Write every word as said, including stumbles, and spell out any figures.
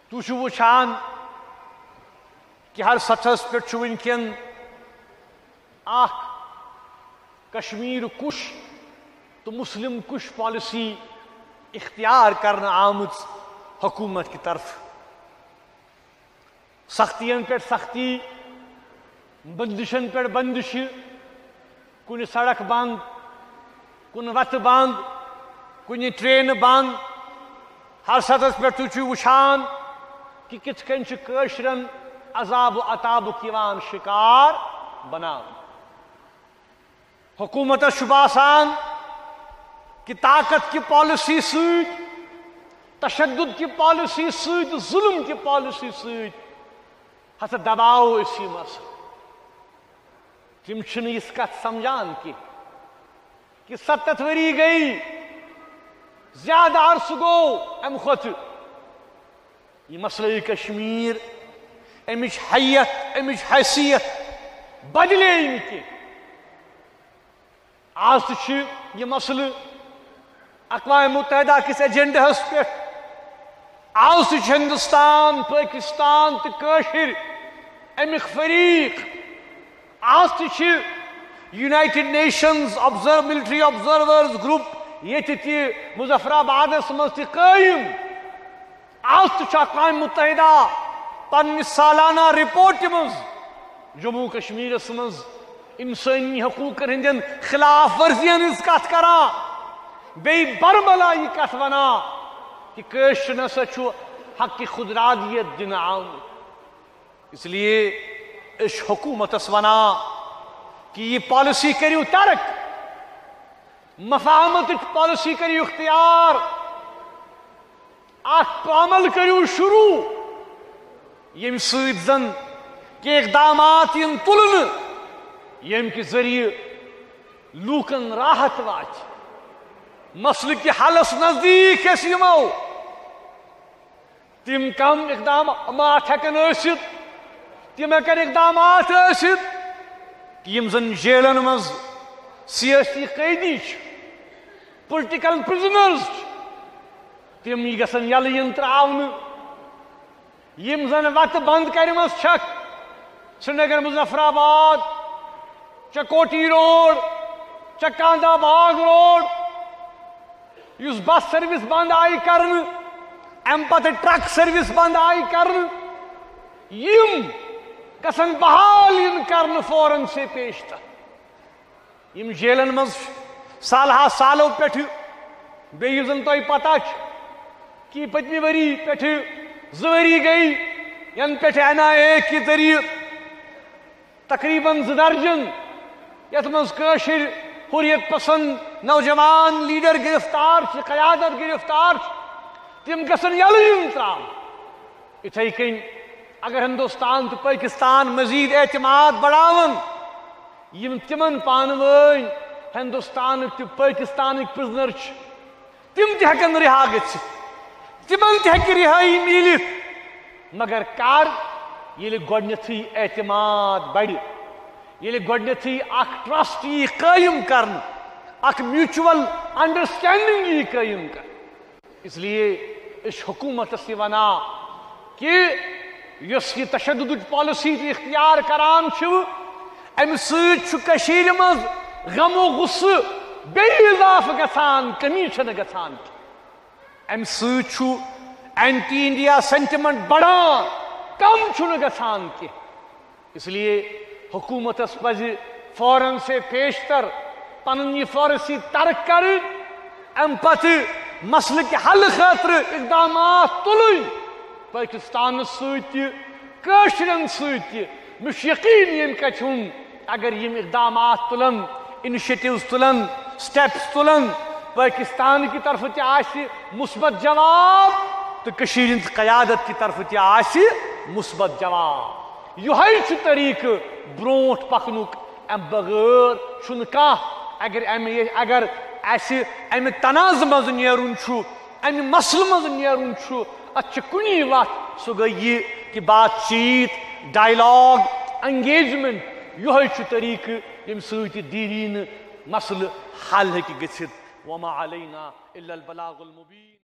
تو چھو وچھان کہ ہر سطحس پہ ونکن اخ کشمیر کش تو مسلم کش پالیسی اختیار کرنا آمت حکومت کی طرف سختین پہ سختی بندشن پہ بندش کن سڑک بند کن وت بند کن ٹرین بند ہر سطحس پہ تو وچھان کہ کت کن قشرن عذاب و عطاب کیوان شکار بنا حکومت باسان کہ طاقت کی پالیسی سۭتۍ تشدد کی پالیسی سۭتۍ ظلم کی پالیسی سۭتۍ ہسا دباؤ اسی مسئلہ تم چھنہ اس کت سمجھان کی کہ ستت وری گئی زیادہ عرصہ گو ام خط یہ مسئلہ کشمیر امچ حیت امچ حیثیت بدلے کی آج تو یہ مسئلہ اقوام متحدہ کس ایجنڈا پہ آج تو ہندوستان پاکستان تو کاشر امیک فریق آج تو United Nations observe military observers group یہ تی مظفر آباد مز قائم آج تو اقوام متحدہ پنہ سالانہ رپورٹ مز جموں کشمیر مز انسانی حقوق ہندین خلاف ورزین ہز کت کران بی برملا یہ کت ونا کہ کشر نسا چھو حق خودرادیت دن آمت اس لیے اس حکومت ونا کہ یہ پالیسی کریو ترک مفاہمت پالیسی کریو اختیار اخ عمل کریو شروع یم سۭتۍ زن کہ اقدامات ین تلن یم کے ذریعے لوکن راحت وات مسئلہ کی حلس نزدیک اس یمو تم کم اقدامات ہیکن ٲسِتھ تم ہیکن اقدامات ٲسِتھ کہ یم زن جیلن مز سیاسی قیدی پُلٹِکل پرزنرز تم یہ گژھن یلہٕ ین تراونہٕ یم زن وت بند کرمس چھک سرینگر مظفر آباد چکوٹی روڈ چکاندا باغ روڈ اس بس سروس بند آئی کرن ام پتہ ٹرک سروس بند آئی کرن یم گژھن بحال ین کرن فوراً سے پیشتر یم جیلن مز سالہا سالو پہ بیٚیہِ زن تۄہہِ پتہ کہ پتمہ وری پہ زوری گئی ین پہ این آئی اے کی ذریعہ تقریباً زدرجن یت مز کاشر حریت پسند نوجوان لیڈر گرفتار قیادت گرفتار تم گژھن یلہٕ ین تراون اتھے کن اگر ہندوستان تو پاکستان مزید اعتماد بڑھاون یم تمن پانوین ہندوستان تو پاکستان پرزنر تم تہ ہیکن رہا گژھِتھ تمن تہ ہیکہِ رہائی میلِتھ مگر کر ییٚلہِ گۄڈنیتھٕے اعتماد بڑِ ییٚلہِ گۄڈنیتھٕے اکھ ٹرسٹ یی قٲیِم کرنہٕ اکھ میوچول انڈرسٹینڈنگ یی قٲیِم کرنہٕ اس لیے اس حکومتس یہ ونا کہ یس یہ تشدد پالیسی اختیار کران چھُ امہِ سۭتۍ چھُ کٔشیٖرِ منٛز غم و غصہٕ بیٚیہِ اضافہٕ گژھان کمی چھنہٕ گژھان امہِ سۭتۍ چھُ اینٹی انڈیا سینٹیمنٹ بڑھان کم چھُنہٕ گژھان کینٛہہ اس لیے حکومتس پزِ فوراً سے پیشتر پنن یہ پالیسی ترک کرٕنۍ امہِ پتہٕ مسلہٕ کہِ حل خٲطرٕ اقدامات تُلٕنۍ پاکستانس سۭتۍ تہِ کٲشرٮ۪ن سۭتۍ تہِ مےٚ چھُ یقیٖن ییٚمہِ کتھِ ہُنٛد اگر یم اقدامات تُلن انیشیٹوز تُلن سٹیپس تُلن پاکستان کی طرف تہِ آسہِ مثبت جواب تو کشیر ہند قیادت کی طرف تہِ آسہِ مثبت جواب یہے چھُ طریقہ برونٹ پکنک ام بغیر چھُنہٕ کانٛہہ اگر امہِ اگر اسہِ امہِ تنازٕ منٛز نیرُن چھُ امہِ مسلہٕ منٛز نیرُن چھُ اتھ چھِ کُنی وتھ سُہ گٔے یہِ کہ بات چیت ڈائلاگ انگیجمنٹ یہے چھُ طریقہ ییٚمہِ سۭتۍ دیٖرینہٕ مسلہٕ حل ہیٚکہِ گٔژھِتھ وما علینا الا البلاغ المبین.